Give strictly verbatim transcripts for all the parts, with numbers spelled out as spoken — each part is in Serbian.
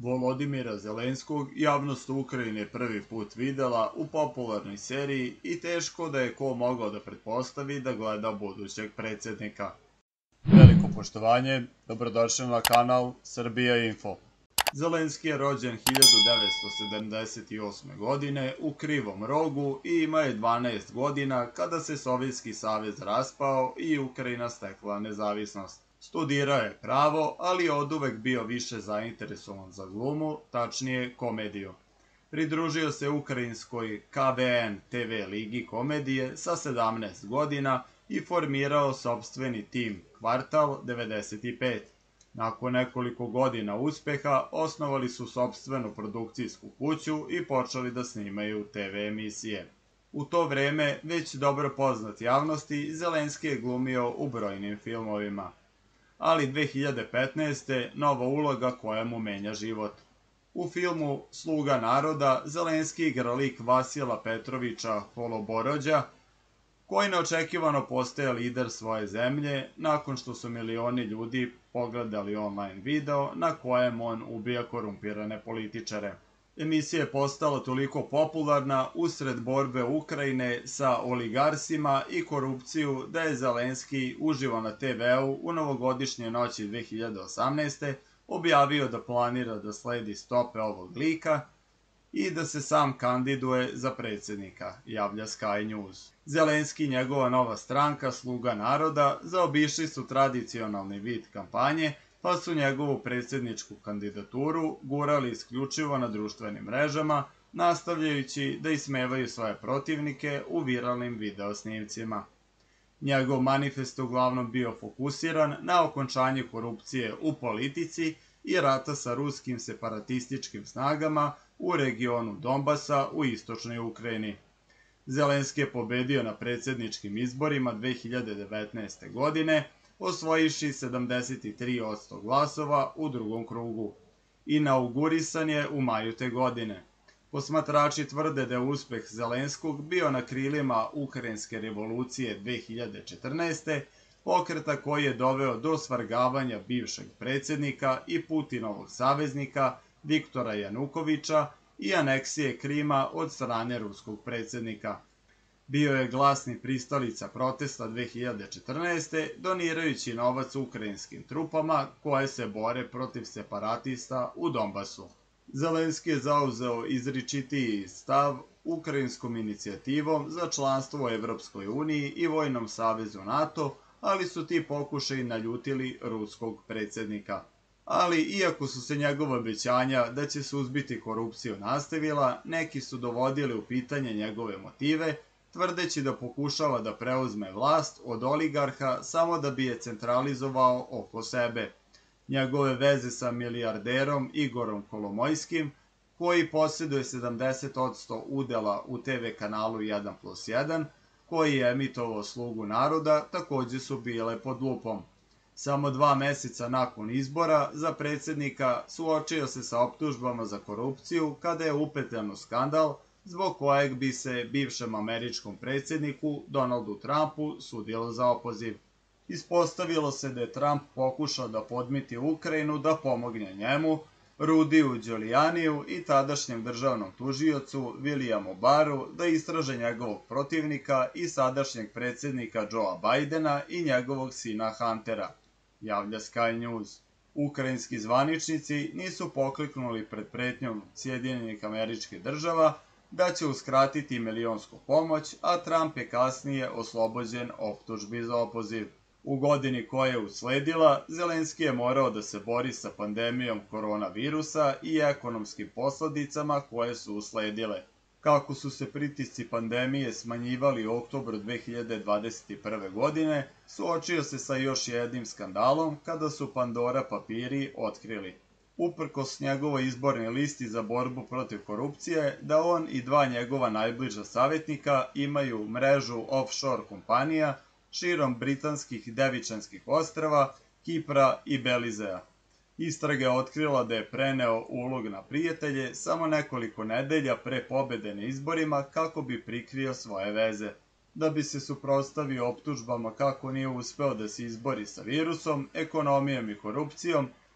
Volodimira Zelenskog javnost u Ukrajini prvi put videla u popularnoj seriji i teško da je ko mogao da pretpostavi da gleda budućeg predsjednika. Veliko poštovanje, dobrodošli na kanal Srbija Info. Zelenski je rođen hiljadu devetsto sedamdeset osme. godine u Krivom Rogu i ima je dvanaest godina kada se Sovjetski savez raspao i Ukrajina stekla nezavisnost. Studirao je pravo, ali je oduvek bio više zainteresovan za glumu, tačnije komediju. Pridružio se ukrajinskoj K V N T V ligi komedije sa sedamnaest godina i formirao sopstveni tim Kvartal devedeset pet. Nakon nekoliko godina uspeha, osnovali su sopstvenu produkcijsku kuću i počeli da snimaju T V emisije. U to vreme, već dobro poznat javnosti, Zelenski je glumio u brojnim filmovima. Ali dve hiljade petnaeste. nova uloga koja mu menja život. U filmu Sluga naroda Zelenski igra lik Vasila Petrovića Holoborođa, koji neočekivano postaje lider svoje zemlje nakon što su milioni ljudi pogledali online video na kojem on ubija korumpirane političare. Emisija je postala toliko popularna usred borbe Ukrajine sa oligarsima i korupciju da je Zelenski uživo na T V-u u novogodišnje noći dve hiljade osamnaeste. objavio da planira da sledi stope ovog lika i da se sam kandiduje za predsjednika, javlja Sky News. Zelenski i njegova nova stranka Sluga naroda zaobišli su tradicionalni vid kampanje, pa su njegovu predsjedničku kandidaturu gurali isključivo na društvenim mrežama, nastavljajući da ismevaju svoje protivnike u viralnim videosnimcima. Njegov manifest uglavnom bio fokusiran na okončanje korupcije u politici i rata sa ruskim separatističkim snagama u regionu Donbasa u istočnoj Ukrajini. Zelenski je pobedio na predsjedničkim izborima dve hiljade devetnaeste. godine, osvojivši sedamdeset tri posto glasova u drugom krugu. Inaugurisan je u maju te godine. Posmatrači tvrde da je uspeh Zelenskog bio na krilima Ukrajinske revolucije dve hiljade četrnaeste. pokreta koji je doveo do svrgavanja bivšeg predsjednika i Putinovog saveznika Viktora Janukoviča i aneksije Krima od strane ruskog predsjednika. Bio je glasni pristalica protesta dve hiljade četrnaeste. donirajući novac ukrajinskim trupama koje se bore protiv separatista u Donbasu. Zelenski je zauzeo izričitiji stav ukrajinskom inicijativom za članstvo u Evropskoj uniji i Vojnom savezu NATO, ali su ti pokušaji naljutili ruskog predsjednika. Ali, iako su se njegova obećanja da će suzbiti korupciju nastavila, neki su dovodili u pitanje njegove motive, tvrdeći da pokušava da preuzme vlast od oligarha samo da bi je centralizovao oko sebe. Njegove veze sa milijarderom Igorom Kolomojskim, koji posjeduje sedamdeset posto udela u T V kanalu jedan plus jedan, koji je emitovao Slugu naroda, takođe su bile pod lupom. Samo dva meseca nakon izbora za predsjednika suočio se sa optužbama za korupciju kada je upetljan u skandal zbog kojeg bi se bivšem američkom predsjedniku Donaldu Trumpu sudilo za opoziv. Ispostavilo se da je Trump pokušao da podmiti Ukrajinu da pomogne njemu, Rudiju Đulijaniju i tadašnjem državnom tužiocu Williamu Barru da istraže njegovog protivnika i sadašnjeg predsjednika Joea Bidena i njegovog sina Huntera, javlja Sky News. Ukrajinski zvaničnici nisu pokliknuli pred pretnjom Sjedinjenih Američkih Država da će uskratiti milionsku pomoć, a Trump je kasnije oslobođen optužbi za opoziv. U godini koja je usledila, Zelenski je morao da se bori sa pandemijom koronavirusa i ekonomskim posledicama koje su usledile. Kako su se pritisci pandemije smanjivali u oktobru dve hiljade dvadeset prve. godine, suočio se sa još jednim skandalom kada su Pandora papiri otkrili, uprkos njegovoj izbornoj listi za borbu protiv korupcije, da on i dva njegova najbliža savjetnika imaju mrežu offshore kompanija širom britanskih Devičanskih ostrva, Kipra i Belizea. Istraga je otkrila da je preneo ulog na prijatelje samo nekoliko nedelja pre pobede na izborima kako bi prikrio svoje veze. Da bi se suprotstavio optužbama kako nije uspeo da se izbori sa virusom, ekonomijom i korupcijom,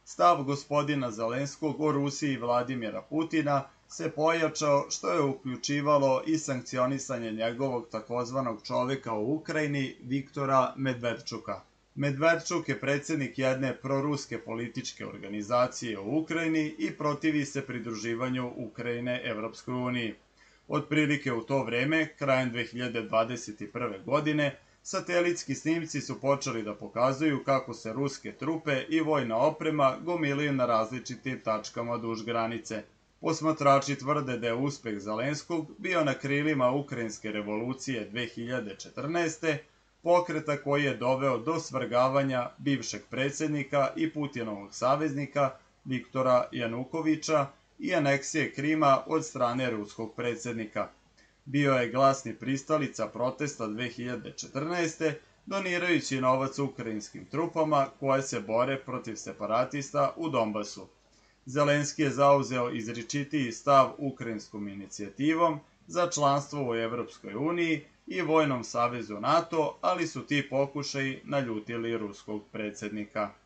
Stav gospodina Zelenskog o Rusiji Vladimira Putina se pojačao, što je uključivalo i sankcionisanje njegovog takozvanog čoveka u Ukrajini, Viktora Medvedčuka. Medvedčuk je predsjednik jedne proruske političke organizacije u Ukrajini i protivi se pridruživanju Ukrajine Evropskoj uniji. Otprilike u to vreme, krajem dve hiljade dvadeset prve. godine, satelitski snimci su počeli da pokazuju kako se ruske trupe i vojna oprema gomilaju na različitim tačkama duž granice. Posmatrači tvrde da je uspeh Zelenskog bio na krilima Ukrajinske revolucije dve hiljade četrnaeste. pokreta koji je doveo do svrgavanja bivšeg predsjednika i Putinovog saveznika Viktora Janukoviča i aneksije Krima od strane ruskog predsjednika. Bio je glasni pristalica protesta dve hiljade četrnaeste. donirajući novac ukrajinskim trupama koje se bore protiv separatista u Donbasu. Zelenski je zauzeo izričitiji stav ukrajinskom inicijativom za članstvo u Evropskoj uniji i vojnom savezu NATO, ali su ti pokušaji naljutili ruskog predsjednika.